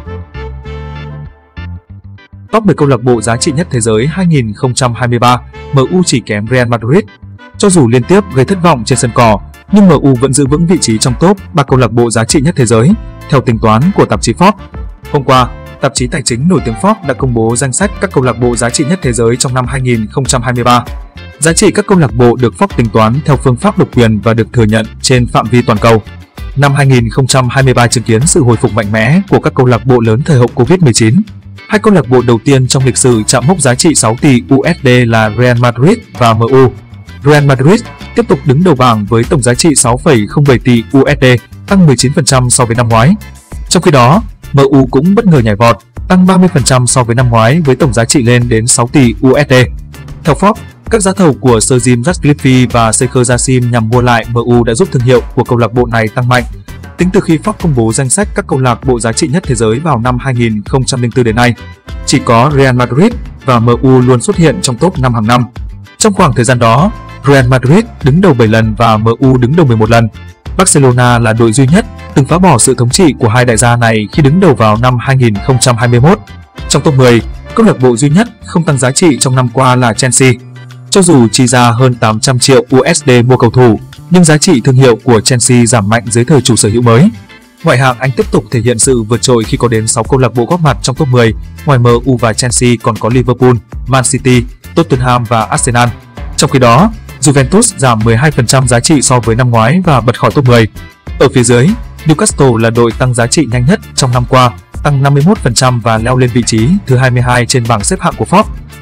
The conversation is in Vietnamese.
Top 10 câu lạc bộ giá trị nhất thế giới 2023, MU chỉ kém Real Madrid. Cho dù liên tiếp gây thất vọng trên sân cỏ, nhưng MU vẫn giữ vững vị trí trong top 3 câu lạc bộ giá trị nhất thế giới, theo tính toán của tạp chí Forbes. Hôm qua, tạp chí tài chính nổi tiếng Forbes đã công bố danh sách các câu lạc bộ giá trị nhất thế giới trong năm 2023. Giá trị các câu lạc bộ được Forbes tính toán theo phương pháp độc quyền và được thừa nhận trên phạm vi toàn cầu. Năm 2023 chứng kiến sự hồi phục mạnh mẽ của các câu lạc bộ lớn thời hậu Covid-19. Hai câu lạc bộ đầu tiên trong lịch sử chạm mốc giá trị 6 tỷ USD là Real Madrid và MU. Real Madrid tiếp tục đứng đầu bảng với tổng giá trị 6,07 tỷ USD, tăng 19% so với năm ngoái. Trong khi đó, MU cũng bất ngờ nhảy vọt, tăng 30% so với năm ngoái với tổng giá trị lên đến 6 tỷ USD. Theo Forbes, các giá thầu của Sir Jim Ratcliffe và Sheikh Jassim nhằm mua lại MU đã giúp thương hiệu của câu lạc bộ này tăng mạnh. Tính từ khi Forbes công bố danh sách các câu lạc bộ giá trị nhất thế giới vào năm 2004 đến nay, chỉ có Real Madrid và MU luôn xuất hiện trong top 5 hàng năm. Trong khoảng thời gian đó, Real Madrid đứng đầu 7 lần và MU đứng đầu 11 lần. Barcelona là đội duy nhất từng phá bỏ sự thống trị của hai đại gia này khi đứng đầu vào năm 2021. Trong top 10, câu lạc bộ duy nhất không tăng giá trị trong năm qua là Chelsea. Cho dù chi ra hơn 800 triệu USD mua cầu thủ, nhưng giá trị thương hiệu của Chelsea giảm mạnh dưới thời chủ sở hữu mới. Ngoại hạng Anh tiếp tục thể hiện sự vượt trội khi có đến 6 câu lạc bộ góp mặt trong top 10. Ngoài MU và Chelsea còn có Liverpool, Man City, Tottenham và Arsenal. Trong khi đó, Juventus giảm 12% giá trị so với năm ngoái và bật khỏi top 10. Ở phía dưới, Newcastle là đội tăng giá trị nhanh nhất trong năm qua, tăng 51% và leo lên vị trí thứ 22 trên bảng xếp hạng của Forbes.